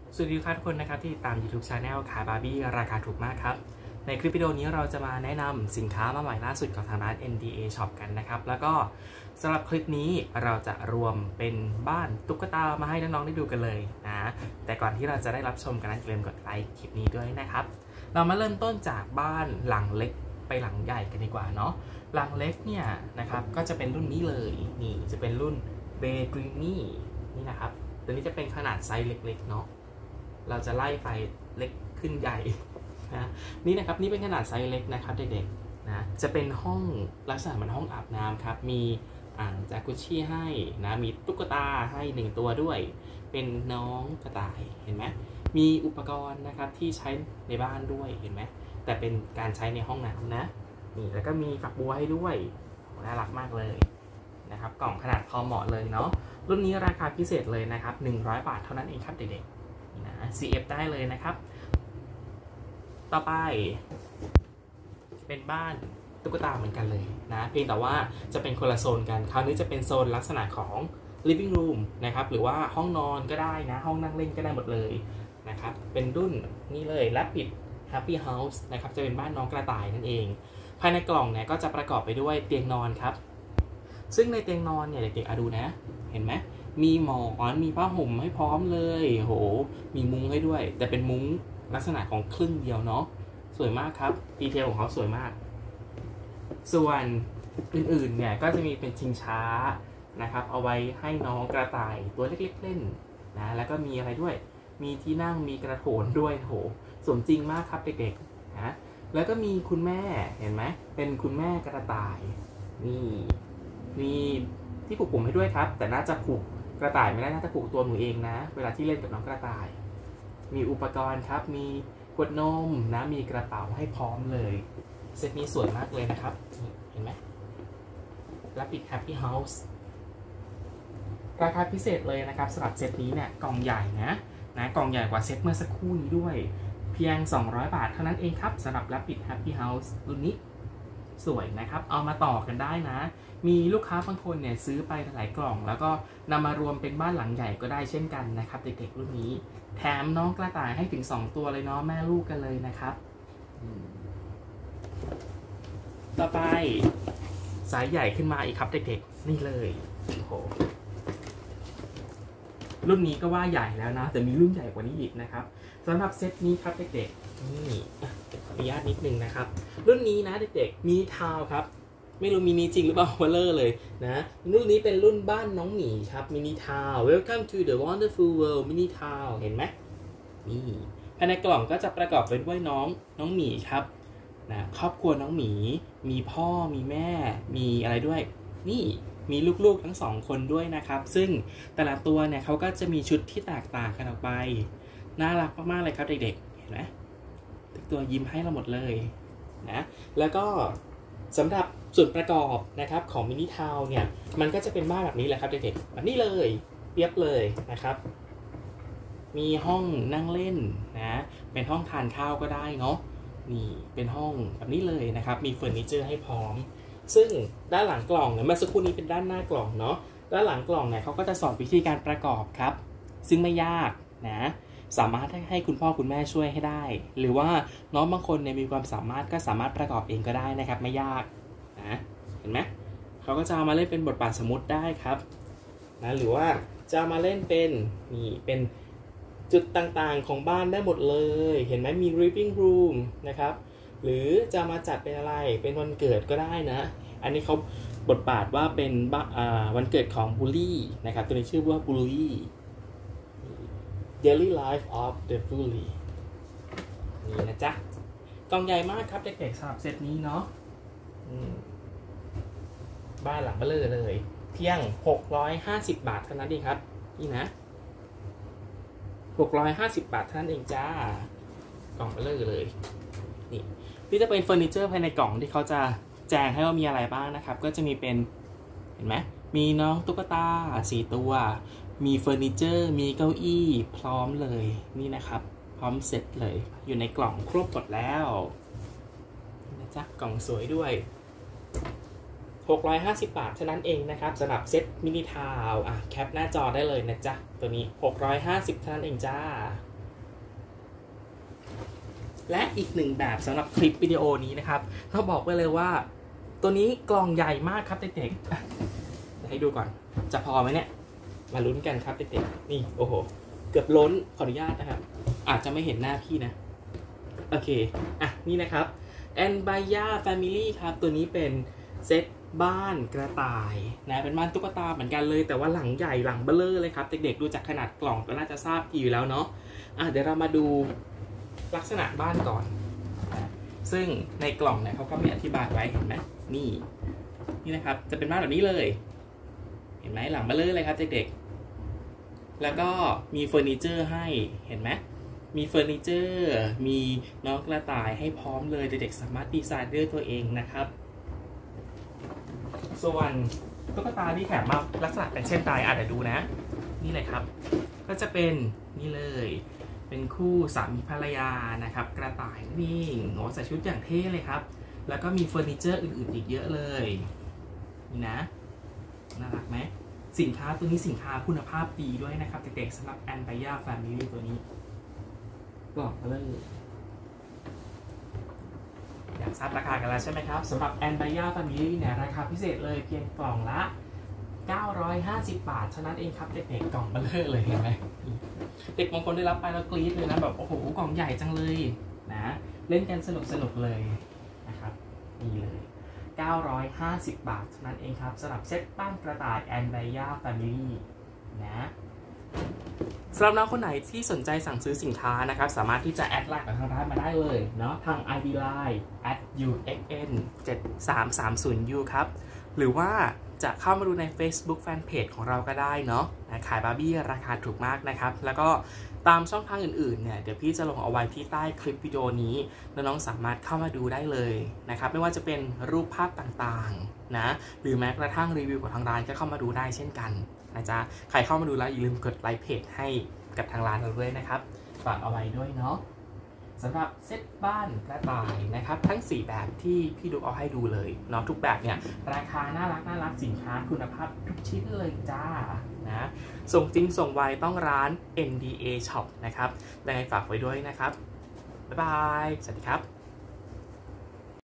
สวัสดีครับทุกคนนะครับที่ติดตาม YouTube Channel ขายบาร์บี้ราคาถูกมากครับในคลิปวิดีโอนี้เราจะมาแนะนำสินค้ามาใหม่ล่าสุดของทางร้าน NDA Shop กันนะครับแล้วก็สำหรับคลิปนี้เราจะรวมเป็นบ้านตุ๊กตามาให้น้องๆได้ดูกันเลยนะแต่ก่อนที่เราจะได้รับชมกันนั้นอย่าลืมกดไลค์คลิปนี้ด้วยนะครับเรามาเริ่มต้นจากบ้านหลังเล็กไปหลังใหญ่กันดีกว่าเนาะหลังเล็กเนี่ยนะครับก็จะเป็นรุ่นนี้เลยนี่จะเป็นรุ่น Daydreamy นี่นะครับตัวนี้จะเป็นขนาดไซส์เล็กๆเนาะเราจะไล่ไปเล็กขึ้นใหญ่นะนี่นะครับนี่เป็นขนาดไซส์เล็กนะครับเด็กๆนะจะเป็นห้องลักษณะเหมือนห้องอาบน้ำครับมีอ่างจากกุชชี่ให้นะมีตุ๊กตาให้1ตัวด้วยเป็นน้องกระต่ายเห็นไหมมีอุปกรณ์นะครับที่ใช้ในบ้านด้วยเห็นไหมแต่เป็นการใช้ในห้องน้ำนะนี่แล้วก็มีฝักบัวให้ด้วยน่ารักมากเลยนะครับกล่องขนาดพอเหมาะเลยเนาะรุ่นนี้ราคาพิเศษเลยนะครับ100 บาทเท่านั้นเองครับเด็กๆนะ CF ได้เลยนะครับต่อไปเป็นบ้านตุ๊กตาเหมือนกันเลยนะเพียงแต่ว่าจะเป็นคนละโซนกันคราวนี้จะเป็นโซนลักษณะของ living room นะครับหรือว่าห้องนอนก็ได้นะห้องนั่งเล่นก็ได้หมดเลยนะครับเป็นรุ่นนี่เลย Rapid Happy House นะครับจะเป็นบ้านน้องกระต่ายนั่นเองภายในกล่องเนี่ยก็จะประกอบไปด้วยเตียงนอนครับซึ่งในเตียงนอนเนี่ยเด็กๆดูนะเห็นไหมมีหมอนมีผ้าห่มให้พร้อมเลยโหมีมุ้งให้ด้วยแต่เป็นมุ้งลักษณะของครึ่งเดียวเนาะสวยมากครับดีเทลของเขาสวยมากส่วนอื่นๆเนี่ยก็จะมีเป็นชิงช้านะครับเอาไว้ให้น้องกระต่ายตัวเล็กๆเล่นนะแล้วก็มีอะไรด้วยมีที่นั่งมีกระโถนด้วยโหสมจริงมากครับเด็กๆนะแล้วก็มีคุณแม่เห็นไหมเป็นคุณแม่กระต่ายนี่มีที่ผูกผมให้ด้วยครับแต่น่าจะผูกกระต่ายไม่ได้น่าจะผูกตัวหนูเองนะเวลาที่เล่นกับน้องกระต่ายมีอุปกรณ์ครับมีขวดนมนะมีกระเป๋าให้พร้อมเลยเซตนี้สวยมากเลยนะครับเห็นไหม Rapid Happy House ราคาพิเศษเลยนะครับสำหรับเซตนี้เนี่ยกล่องใหญ่นะกล่องใหญ่กว่าเซตเมื่อสักครู่นี้ด้วยเพียง200 บาทเท่านั้นเองครับสำหรับ Rapid Happy House รุ่นนี้สวยนะครับเอามาต่อกันได้นะมีลูกค้าบางคนเนี่ยซื้อไปหลายกล่องแล้วก็นำมารวมเป็นบ้านหลังใหญ่ก็ได้เช่นกันนะครับเด็กๆรุ่นนี้แถมน้องกระต่ายให้ถึง2ตัวเลยเนาะแม่ลูกกันเลยนะครับต่อไปสายใหญ่ขึ้นมาอีกครับเด็กๆนี่เลยโอ้โหรุ่นนี้ก็ว่าใหญ่แล้วนะแต่มีรุ่นใหญ่กว่านี้อีกนะครับสำหรับเซตนี้ครับเด็กๆนี่ขออนุญาตนิดนึงนะครับรุ่นนี้นะเด็กๆมินิทาวน์ครับไม่รู้มินิจริงหรือเปล่าเบลอเลยนะรุ่นนี้เป็นรุ่นบ้านน้องหมีครับมินิทาวน์ Welcome to the wonderful world มินิทาวน์เห็นไหมนี่ภายในกล่องก็จะประกอบไปด้วยน้องหมีครับนะครอบครัวน้องหมีมีพ่อมีแม่มีอะไรด้วยนี่มีลูกๆทั้ง2คนด้วยนะครับซึ่งแต่ละตัวเนี่ยเขาก็จะมีชุดที่แตกต่างกันออกไปน่ารักมากๆเลยครับเด็กๆเห็นไหมทุกตัวยิ้มให้เราหมดเลยนะแล้วก็สำหรับส่วนประกอบนะครับของมินิทาวน์เนี่ยมันก็จะเป็นบ้านแบบนี้แหละครับเด็กๆแบบนี้เลยเรียบเลยนะครับมีห้องนั่งเล่นนะเป็นห้องทานข้าวก็ได้เนาะนี่เป็นห้องแบบนี้เลยนะครับมีเฟอร์นิเจอร์ให้พร้อมซึ่งด้านหลังกล่องเนี่ยเมื่อสักครู่นี้เป็นด้านหน้ากล่องเนาะด้านหลังกล่องเนี่ยเขาก็จะสอนวิธีการประกอบครับซึ่งไม่ยากนะสามารถให้คุณพ่อคุณแม่ช่วยให้ได้หรือว่าน้องบางคนเนี่ยมีความสามารถก็สามารถประกอบเองก็ได้นะครับไม่ยากนะเห็นไหมเขาก็จะเอามาเล่นเป็นบทบาทสมมุติได้ครับนะหรือว่าจะเอามาเล่นเป็นนี่เป็นจุดต่างๆของบ้านได้หมดเลยเห็นไหมมี living room นะครับหรือจะมาจัดเป็นอะไรเป็นวันเกิดก็ได้นะอันนี้เขาบทบาทว่าเป็นวันเกิดของบูลลี่นะครับตัวนี้ชื่อว่าบูลลี่ Daily Life of the Bully นี่นะจ๊ะกล่องใหญ่มากครับเด็กๆสำหรับเซตนี้เนาะบ้านหลังเบลอเลยเพียง650 บาทเท่านั้นเองครับนี่นะ650 บาทเท่านั้นเองจ้ากล่องเบลอเลยนี่จะเป็นเฟอร์นิเจอร์ภายในกล่องที่เขาจะแจ้งให้ว่ามีอะไรบ้างนะครับก็จะมีเป็นเห็นไหมมีน้องตุ๊กตา4ตัวมีเฟอร์นิเจอร์มีเก้าอี้พร้อมเลยนี่นะครับพร้อมเสร็จเลยอยู่ในกล่องครบหมดแล้วนะจ๊ะกล่องสวยด้วย650 บาทเท่านั้นเองนะครับสำหรับเซ็ตมินิทาวน์แคปหน้าจอได้เลยนะจ๊ะตัวนี้650เท่านั้นเองจ้าและอีกหนึ่งแบบสำหรับคลิปวิดีโอนี้นะครับเราบอกไปเลยว่าตัวนี้กล่องใหญ่มากครับเด็กๆให้ดูก่อนจะพอไหมเนี่ยมาลุ้นกันครับเด็กๆนี่โอ้โหเกือบล้นขออนุญาตนะครับอาจจะไม่เห็นหน้าพี่นะโอเคนี่นะครับ Anbaya Family ครับตัวนี้เป็นเซตบ้านกระต่ายนะเป็นบ้านตุ๊กตาเหมือนกันเลยแต่ว่าหลังใหญ่หลังเบ้อเร่อเลยครับเด็กๆดูจากขนาดกล่องก็น่าจะทราบอยู่แล้วเนาะเดี๋ยวเรามาดูลักษณะบ้านก่อนซึ่งในกล่องเนี่ยเขาก็มีอธิบายไว้เห็นไหมนี่นะครับจะเป็นบ้านแบบนี้เลยเห็นไหมหลังเบ้อเร่อเลยครับเด็กๆแล้วก็มีเฟอร์นิเจอร์ให้เห็นไหมมีเฟอร์นิเจอร์มีน้องกระต่ายให้พร้อมเลยเด็กๆสามารถดีไซน์ด้วยตัวเองนะครับส่วนตุ๊กตาที่แถมมาลักษณะเป็นเช่นไรเดี๋ยวดูนะนี่เลยครับก็จะเป็นนี่เลยเป็นคู่สามีภรรยานะครับกระต่ายนี่ใส่ชุดอย่างเท่เลยครับแล้วก็มีเฟอร์นิเจอร์อื่นๆอีกเยอะเลยนี่นะน่ารักไหมสินค้าตัวนี้สินค้าคุณภาพดีด้วยนะครับเด็กๆสำหรับ Anbaya Family ตัวนี้กล่องเลยอยากทราบราคากันแล้วใช่ไหมครับสำหรับ Anbaya Family เนี่ยราคาพิเศษเลยเพียงกล่องละ950 บาทเท่านั้นเองครับเด็กๆกล่องเบลอเลยเห็นไหมเด็กบางคนได้รับไปแล้วกรี๊ดเลยนะแบบโอ้โหกล่องใหญ่จังเลยนะเล่นกันสนุกเลยนะครับนี่เลย950 บาทเท่านั้นเองครับสำหรับเซตบ้านกระต่าย Anbaya Family นะสำหรับน้องคนไหนที่สนใจสั่งซื้อสินค้านะครับสามารถที่จะแอดไลน์กับทางร้านมาได้เลยเนาะทาง ID Line @uxn7330u ครับหรือว่าจะเข้ามาดูใน Facebook Fanpage ของเราก็ได้เนาะขายบาร์บี้ราคาถูกมากนะครับแล้วก็ตามช่องทางอื่นๆเนี่ยเดี๋ยวพี่จะลงเอาไว้ที่ใต้คลิปวิดีโอนี้น้องๆสามารถเข้ามาดูได้เลยนะครับไม่ว่าจะเป็นรูปภาพต่างๆนะหรือแม้กระทั่งรีวิวของทางร้านก็เข้ามาดูได้เช่นกันนะจ๊ะใครเข้ามาดูแล้วอย่าลืมกดไลค์เพจให้กับทางร้านเราด้วยนะครับฝากเอาไว้ด้วยเนาะสำหรับเซตบ้านกระต่ายนะครับทั้ง4แบบที่พี่ดูเอาให้ดูเลยเนาะทุกแบบเนี่ยราคาน่ารักสินค้าคุณภาพทุกชิ้นเลยจ้านะส่งจริงส่งไวต้องร้าน NDA Shop นะครับยังไงฝากไว้ด้วยนะครับบ๊ายบายสวัสดีครับ